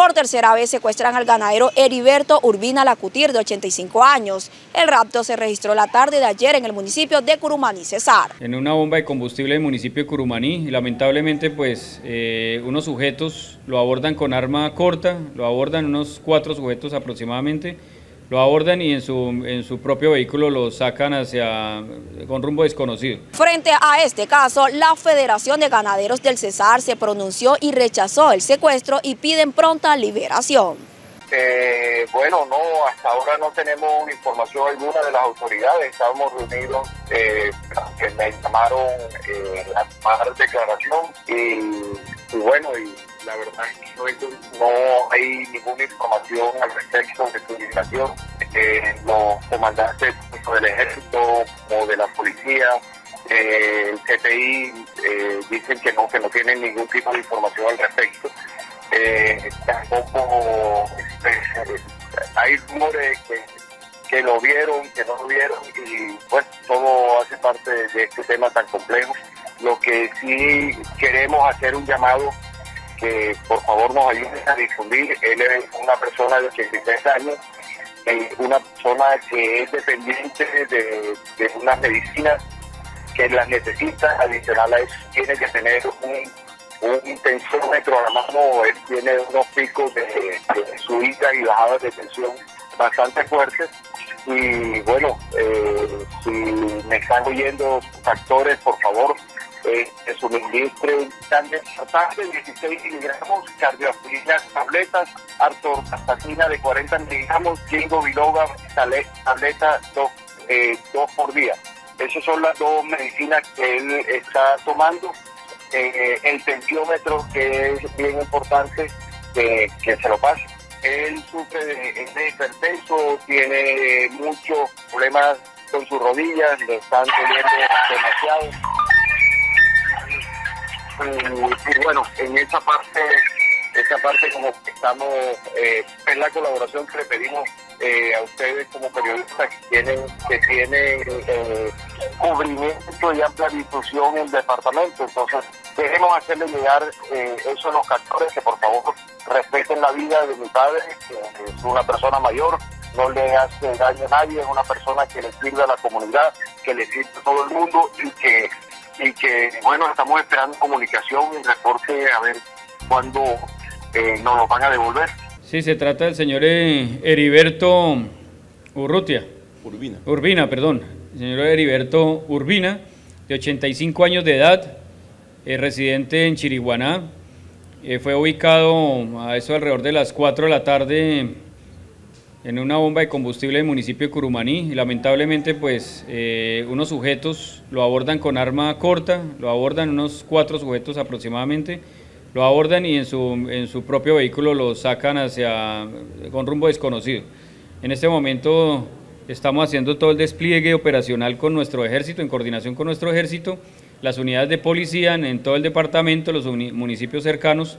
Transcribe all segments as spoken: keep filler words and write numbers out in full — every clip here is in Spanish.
Por tercera vez secuestran al ganadero Heriberto Urbina Lacutir, de ochenta y cinco años. El rapto se registró la tarde de ayer en el municipio de Curumaní, Cesar. En una bomba de combustible del municipio de Curumaní, y lamentablemente pues eh, unos sujetos lo abordan con arma corta, lo abordan unos cuatro sujetos aproximadamente, lo abordan y en su, en su propio vehículo lo sacan hacia, con rumbo desconocido. Frente a este caso, la Federación de Ganaderos del Cesar se pronunció y rechazó el secuestro y piden pronta liberación. Eh, bueno, no, hasta ahora no tenemos información alguna de las autoridades. Estábamos reunidos, eh, que me llamaron eh, a tomar declaración y, y bueno, y la verdad es que no, no hay ninguna información al respecto de su liberación. Eh, los comandantes del ejército o de la policía, eh, el C T I, eh, dicen que no, que no tienen ningún tipo de información al respecto. Eh, tampoco eh, hay rumores que, que lo vieron, que no lo vieron, y pues todo hace parte de, de este tema tan complejo. Lo que sí queremos hacer un llamado, que por favor nos ayuden a difundir. Él es una persona de ochenta y tres años, eh, una persona que es dependiente de, de unas medicinas que las necesita. Adicional a eso tiene que tener un un tensómetro a la mano. Él tiene unos picos de, de subida y bajadas de tensión bastante fuertes. Y bueno, eh, si me están oyendo factores, por favor, eh, que suministren también de dieciséis miligramos, cardioaspirina, tabletas, artorvastatina de cuarenta miligramos, ginkgo biloba, tableta dos, eh, dos por día. Esas son las dos medicinas que él está tomando. Eh, el tensiómetro, que es bien importante eh, que se lo pase. Él sufre de, de hipertenso, tiene muchos problemas con sus rodillas, le están doliendo demasiado. Y, y bueno, en esa parte, esa parte como que estamos, eh, es la colaboración que le pedimos eh, a ustedes como periodistas que tienen, que tienen eh, cubrimiento y amplia difusión en el departamento. Entonces, queremos hacerle llegar eh, eso a los captores, que por favor respeten la vida de mi padre, que es una persona mayor, no le hace daño a nadie, es una persona que le sirve a la comunidad, que le sirve a todo el mundo, y que, y que bueno, estamos esperando comunicación y reporte a ver cuándo eh, nos lo van a devolver. Sí, se trata del señor eh, Heriberto Urrutia. Urbina. Urbina, perdón. El señor Heriberto Urbina, de ochenta y cinco años de edad, eh, residente en Chiriguaná. Eh, fue ubicado a eso alrededor de las cuatro de la tarde en una bomba de combustible del municipio de Curumaní, y lamentablemente pues eh, unos sujetos lo abordan con arma corta, lo abordan unos cuatro sujetos aproximadamente, lo abordan y en su, en su propio vehículo lo sacan hacia, con rumbo desconocido. En este momento estamos haciendo todo el despliegue operacional con nuestro ejército, en coordinación con nuestro ejército, las unidades de policía en, en todo el departamento, los municipios cercanos,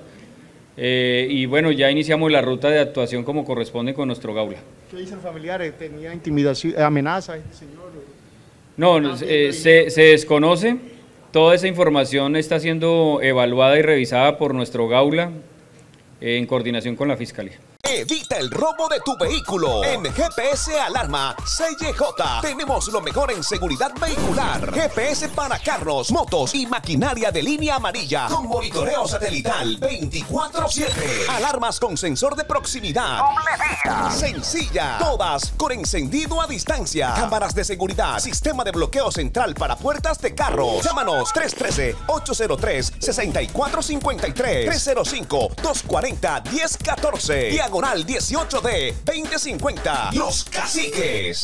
eh, y bueno, ya iniciamos la ruta de actuación como corresponde con nuestro Gaula. ¿Qué dicen familiares? ¿Tenía intimidación, amenaza este señor? No, eh, se, se desconoce. Toda esa información está siendo evaluada y revisada por nuestro Gaula eh, en coordinación con la Fiscalía. Evita el robo de tu vehículo. En G P S Alarma C Y J tenemos lo mejor en seguridad vehicular. G P S para carros, motos y maquinaria de línea amarilla, con monitoreo satelital veinticuatro siete. Alarmas con sensor de proximidad. Sencilla. Todas con encendido a distancia. Cámaras de seguridad. Sistema de bloqueo central para puertas de carros. Llámanos tres uno tres, ocho cero tres, seis cuatro cinco tres, tres cero cinco, dos cuatro cero, uno cero uno cuatro. Diagonal dieciocho D veinte cincuenta. Los Caciques.